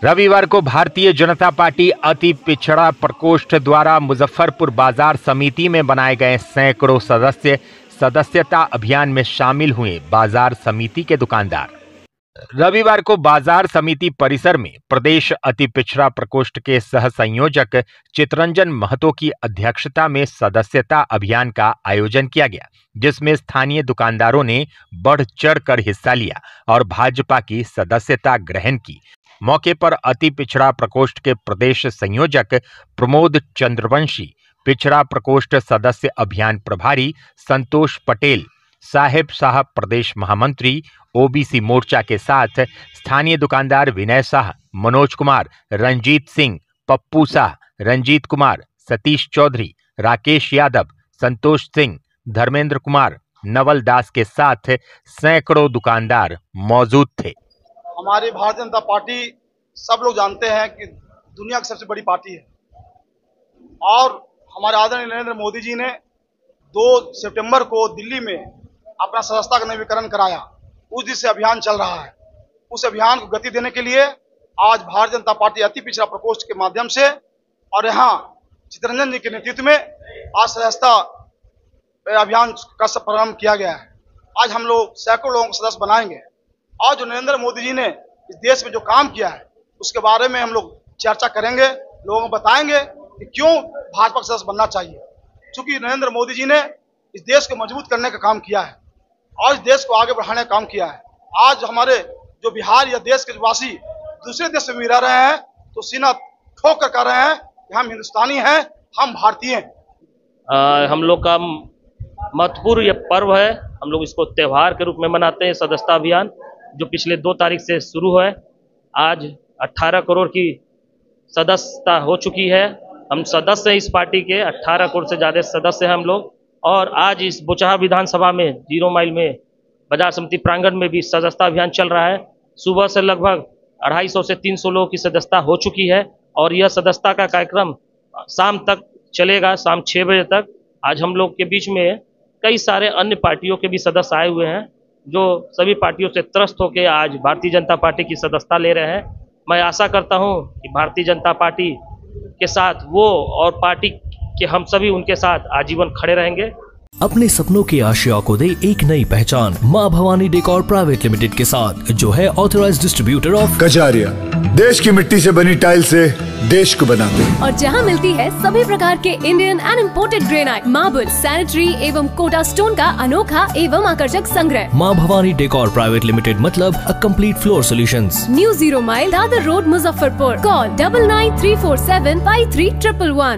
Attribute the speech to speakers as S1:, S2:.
S1: रविवार को भारतीय जनता पार्टी अति पिछड़ा प्रकोष्ठ द्वारा मुजफ्फरपुर बाजार समिति में बनाए गए सैकड़ों सदस्य सदस्यता अभियान में शामिल हुए बाजार समिति के दुकानदार। रविवार को बाजार समिति परिसर में प्रदेश अति पिछड़ा प्रकोष्ठ के सह संयोजक चितरंजन महतो की अध्यक्षता में सदस्यता अभियान का आयोजन किया गया, जिसमें स्थानीय दुकानदारों ने बढ़ चढ़कर हिस्सा लिया और भाजपा की सदस्यता ग्रहण की। मौके पर अति पिछड़ा प्रकोष्ठ के प्रदेश संयोजक प्रमोद चंद्रवंशी, पिछड़ा प्रकोष्ठ सदस्य अभियान प्रभारी संतोष पटेल, साहेब साहब प्रदेश महामंत्री ओबीसी मोर्चा के साथ स्थानीय दुकानदार विनय शाह, मनोज कुमार, रंजीत सिंह, पप्पू शाह, रंजीत कुमार, सतीश चौधरी, राकेश यादव, संतोष सिंह, धर्मेंद्र कुमार, नवल दास के साथ सैकड़ों दुकानदार मौजूद थे।
S2: हमारी भारतीय जनता पार्टी सब लोग जानते हैं कि दुनिया की सबसे बड़ी पार्टी है और हमारे आदरणीय नरेंद्र मोदी जी ने 2 सितंबर को दिल्ली में अपना सदस्यता का नवीनीकरण कराया। उस दिन से अभियान चल रहा है। उस अभियान को गति देने के लिए आज भारतीय जनता पार्टी अति पिछड़ा प्रकोष्ठ के माध्यम से और यहाँ चितरंजन जी के नेतृत्व में आज सदस्यता अभियान का प्रारंभ किया गया है। आज हम लोग सैकड़ों लोगों को सदस्य बनाएंगे और जो नरेंद्र मोदी जी ने इस देश में जो काम किया है उसके बारे में हम लोग चर्चा करेंगे, लोगों को बताएंगे कि क्यों भाजपा का सदस्य बनना चाहिए। क्योंकि नरेंद्र मोदी जी ने इस देश को मजबूत करने का काम किया है और इस देश को आगे बढ़ाने का काम किया है। आज हमारे जो बिहार या देश के वासी दूसरे देश में भी रह रहे हैं तो सीना ठोक कर कह रहे हैं कि हम हिंदुस्तानी हैं, हम भारतीय हैं।
S3: हम लोग का महत्वपूर्ण यह पर्व है। हम लोग इसको त्यौहार के रूप में मनाते हैं। सदस्यता अभियान जो पिछले 2 तारीख से शुरू है, आज 18 करोड़ की सदस्यता हो चुकी है। हम सदस्य हैं इस पार्टी के, 18 करोड़ से ज़्यादा सदस्य हैं हम लोग। और आज इस बोचहा विधानसभा में 0 माइल में बाजार समिति प्रांगण में भी सदस्यता अभियान चल रहा है। सुबह से लगभग 250 से 300 लोगों की सदस्यता हो चुकी है और यह सदस्यता का कार्यक्रम शाम तक चलेगा, शाम 6 बजे तक। आज हम लोग के बीच में कई सारे अन्य पार्टियों के भी सदस्य आए हुए हैं जो सभी पार्टियों से त्रस्त होकर आज भारतीय जनता पार्टी की सदस्यता ले रहे हैं। मैं आशा करता हूं कि भारतीय जनता पार्टी के साथ वो और पार्टी के हम सभी उनके साथ आजीवन खड़े रहेंगे।
S4: अपने सपनों की आशिया को दे एक नई पहचान मां भवानी डेकोर प्राइवेट लिमिटेड के साथ, जो है ऑथराइज्ड डिस्ट्रीब्यूटर ऑफ
S5: कजारिया। देश की मिट्टी से बनी टाइल से देश को बनाते हैं
S6: और जहां मिलती है सभी प्रकार के Indian and imported granite, marble, sanitary एवं कोटा स्टोन का अनोखा एवं आकर्षक संग्रह।
S4: मां भवानी डेकोर प्राइवेट लिमिटेड मतलब a complete floor solutions.
S6: New 0 mile Dadar road, Muzaffarpur. Call 9934753111।